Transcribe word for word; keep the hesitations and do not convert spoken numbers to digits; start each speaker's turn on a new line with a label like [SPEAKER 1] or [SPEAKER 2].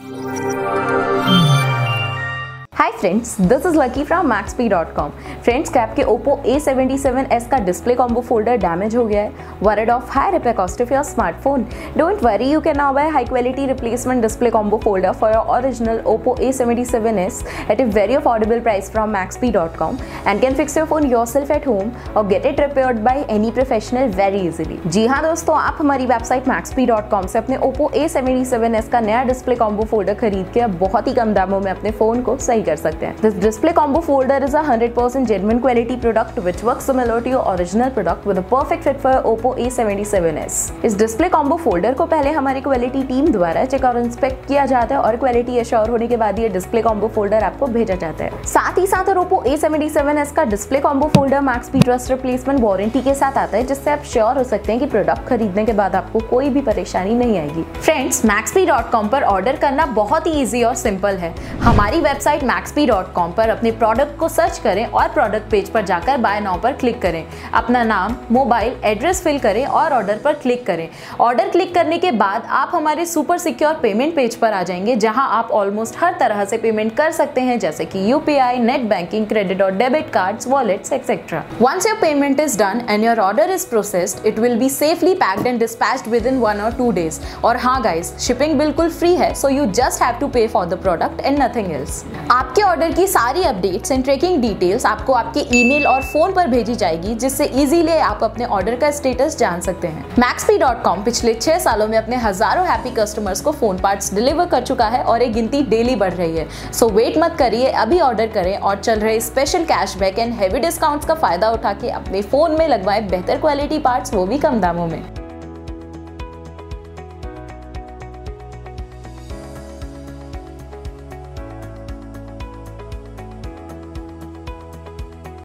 [SPEAKER 1] Hi friends, this is Lucky from Maxpee dot com. Friends, क्या आपके Oppo A seventy seven S का display combo folder damage हो गया है? Worried of high repair cost of your smartphone? Don't worry, you can now buy high quality replacement display combo folder for your original Oppo A seventy seven S at a very affordable price from maxp dot com and can fix your phone yourself at home or get it repaired by any professional very easily। जी हाँ दोस्तों, आप हमारी website maxp dot com से अपने Oppo A seventy seven S का नया display combo folder खरीद के अब बहुत ही कम दामों में अपने फोन को सही कर सकते हैं। This display combo folder is a one hundred percent genuine quality product which works similar to your original product with a perfect fit for your Oppo A seventy seven S। इस display combo folder को पहले हमारी quality team द्वारा check और inspect किया जाता है और क्वालिटी एश्योर होने के बाद ये डिस्प्ले कॉम्बो फोल्डर आपको भेजा जाता है। साथ ही साथ Oppo A seventy seven S का display combo folder Maxpe trust replacement warranty के साथ आता है, जिससे आप श्योर हो सकते हैं कि प्रोडक्ट खरीदने के बाद आपको कोई भी परेशानी नहीं आएगी। फ्रेंड्स, मैक्सपी डॉट कॉम पर ऑर्डर करना बहुत ही ईजी और सिंपल है। हमारी वेबसाइट मैक्सपी डॉट कॉम पर अपने प्रोडक्ट को सर्च करें और प्रोडक्ट पेज पर जाकर बाय नाउ पर क्लिक करें। अपना नाम, मोबाइल एड्रेस फिल करें और ऑर्डर पर क्लिक करें। ऑर्डर क्लिक करने के बाद आप हमारे सुपर सिक्योर पेमेंट पेज पर आ जाएंगे, जहां आप ऑलमोस्ट हर तरह से पेमेंट कर सकते हैं, जैसे कि यूपीआई, नेट बैंकिंग, क्रेडिट और debit cards, wallets etcetera. Once your payment is done and your order is processed, it will be safely packed and dispatched within one or two days. और हाँ guys, shipping बिल्कुल free है, so you just have to pay for the product and nothing else. आपके order की सारी updates and tracking details आपको आपके email और फोन पर भेजी जाएगी, जिससे इजीली आप अपने ऑर्डर का स्टेटस जान सकते हैं। मैक्सपी डॉट कॉम पिछले छह सालों में अपने हजारों हैप्पी कस्टमर्स को फोन पार्ट्स डिलीवर कर चुका है और ये गिनती डेली बढ़ रही है। सो वेट मत करिए, अभी ऑर्डर करें और चल रहे special cashback and heavy discounts का फायदा उठा के अपने फोन में लगवाएं बेहतर क्वालिटी पार्ट्स, वो भी कम दामों में।